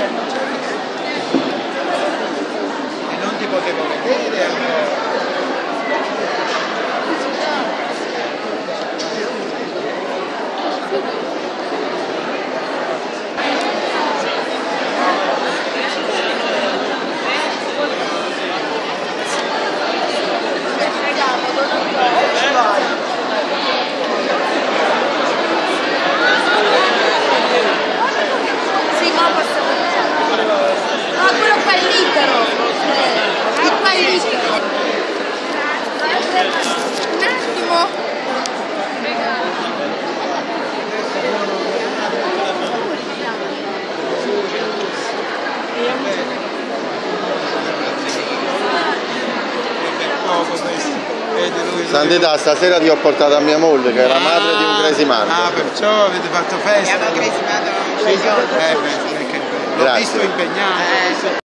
E non ti potevo vedere allora. Santità, stasera ti ho portato a mia moglie che è la madre di un cresimanto. Ah, perciò avete fatto festa? Abbiamo cresimato. Sì, perché l'ho visto impegnato.